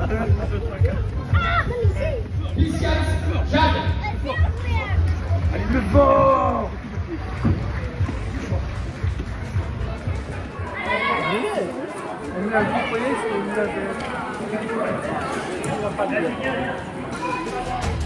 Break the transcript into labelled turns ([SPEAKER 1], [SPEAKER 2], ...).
[SPEAKER 1] Jade.
[SPEAKER 2] Allez, le fort. On a vu, vous voyez, c'est une